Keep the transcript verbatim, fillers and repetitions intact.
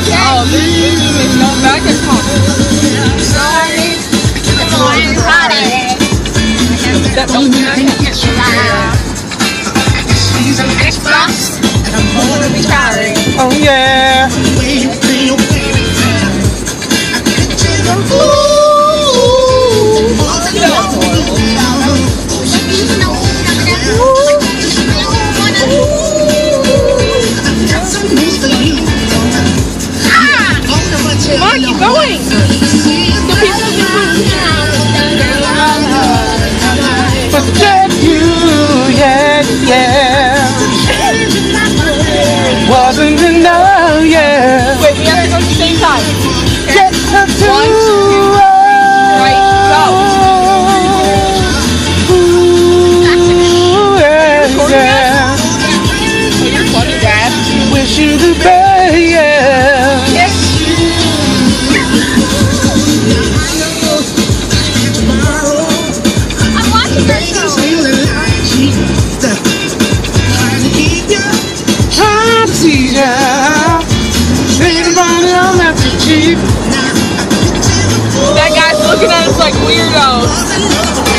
Oh, this movie is going back and forth. Sorry. It's a long Friday. That don't mean I can't get you out. She's an Xbox, and I'm gonna be sorry. Oh, yeah. Mark, keep going. The people forget you, yeah, yeah. Wasn't enough, yeah. Wait, we have to go at the same time. Get her to one, two, right, go. Ooh, yeah, yeah. Oh, you're funny, Dad. Wish you the best, yeah. Yes. I'm watching that show. That guy's looking at us like weirdos.